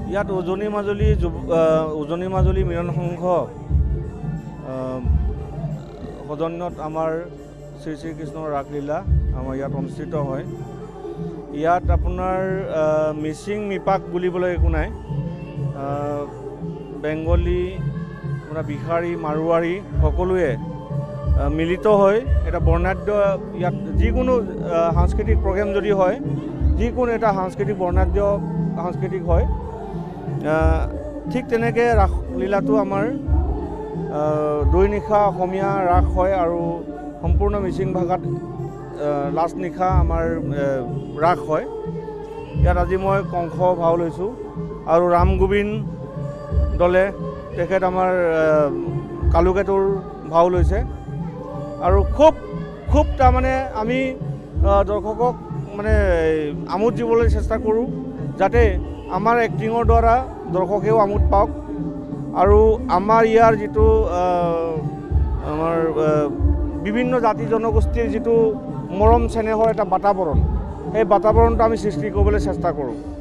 ইয়াত উজনি মাজুলী মিলন সংঘ সদনত আমাৰ শ্ৰী শ্ৰীকৃষ্ণৰ ৰাসলীলা আমাৰ ইয়াত অনুষ্ঠিত হয়। ইয়াত আপোনাৰ মিচিং মিপাক বুলিবলৈ একো নাই। বেংগলী আপোনাৰ বিহাৰী মাৰোৱাৰী সকলোৱে মিলিত হয় এটা বৰ্ণাঢ্য ইয়াত যিকোনো সাংস্কৃতিক প্ৰগ্ৰেম যদি হয়, যিকোনো এটা সাংস্কৃতিক বৰ্ণাঢ্য সাংস্কৃতিক হয়, ঠিক তেনেকৈ ৰাসলীলাটো আমাৰ দুই-নিশা অসমীয়া ৰাস হয় আৰু সম্পূৰ্ণ মিচিং ভাষাত লাষ্ট নিশা আমাৰ ৰাস হয়। ইয়াত আজি মই কংস ভাও লৈছোঁ আৰু ৰাম গোবিন্দ দলে তেখেত আমাৰ কালুকেতুৰ ভাও লৈছে আৰু খুব তাৰমানে আমি দৰ্শকক মানে আমোদ দিবলৈ চেষ্টা কৰোঁ যাতে আমাৰ এক্টিঙৰ দ্বাৰা দৰ্শকেও আমোদ পাওক আৰু আমাৰ ইয়াৰ যিটো আমাৰ বিভিন্ন জাতি জনগোষ্ঠীৰ যিটো মৰম চেনেহৰ এটা বাতাবৰণ, সেই বাতাবৰণটো আমি সৃষ্টি কৰিবলৈ চেষ্টা কৰোঁ।